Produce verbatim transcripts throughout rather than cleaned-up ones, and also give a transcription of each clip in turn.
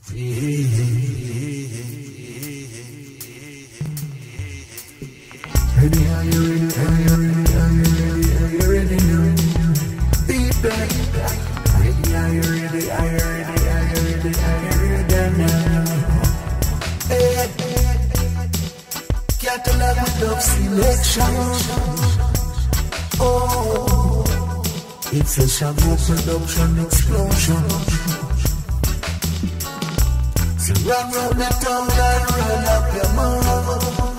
Ready, are you ready? Are you ready? Are you ready? Are you ready now? Be back. Ready, are you ready? Are you ready? Are you ready? Are you ready now? Hey, catalog with dub selection. Oh, it's a Shango production explosion. So run round the town and run up your mouth.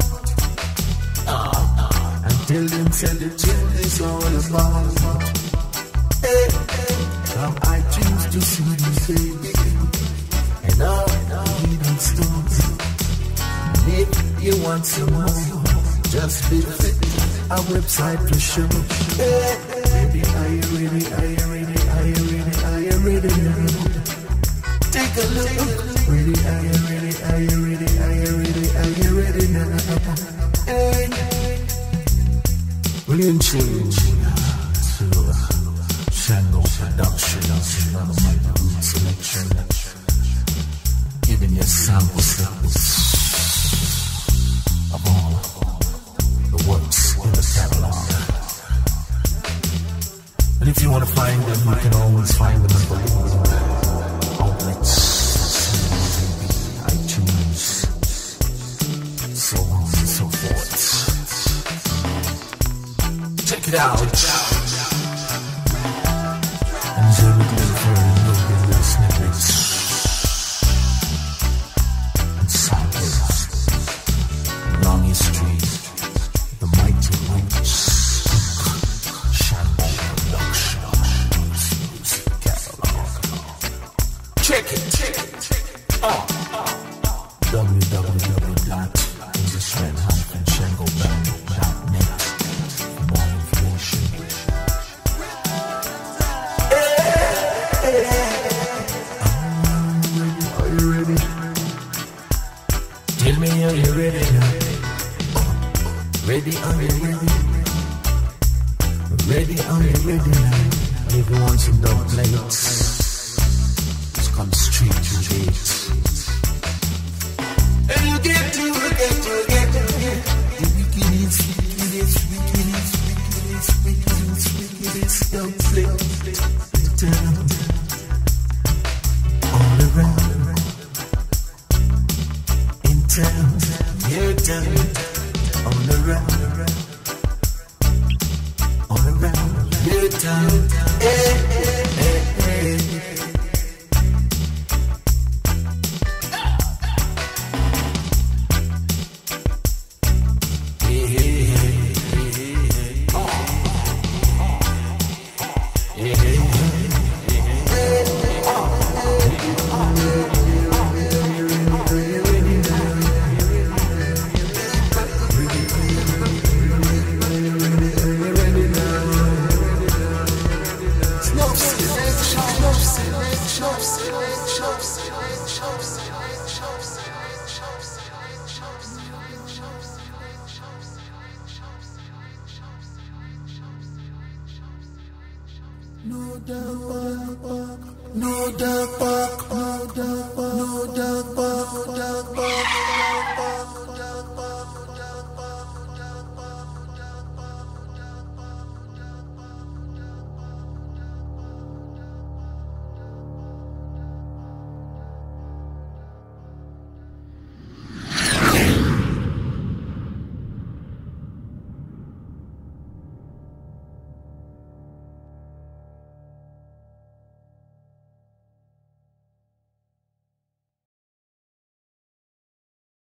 Tell them, tell the tune is all about. Hey, from iTunes to C D, baby, and all the hidden stones. If you want some more, just visit our website to show. Hey, baby, are you ready? Are you ready? Are you ready? Are you ready now? Take a look. Ready? Are you ready? Are you ready? Are you ready? Are you ready now? Hey. Brilliant change to Shango production, another my good selection, giving you sample samples of all the works in the catalog. And if you want to find them, you can always find them in the outlets, iTunes, so on and so forth. Check it out. And so we can for little snippets and samples. Long history, the mighty roots. Shango Productions catalog. Check it, check it, check it. Oh, w w w dot englishman dash shangoband dot net. Tell me, are you ready now? Ready, are you ready? Ready, are you ready now? If you want some dog plates, just come straight to it. And you get to it, get to it, get to it. The wickedest, wickedest, wickedest, wickedest, wickedest, wickedest dog plate. Down, all around. Down, you're down, on the round, on the round, you're down, hey, hey, hey, hey. Hey, hey, hey, hey, hey. Oh. Hey, hey, hey, hey, hey. Oh. No dark park, no dark park, no dark park, no dark park, no dark park.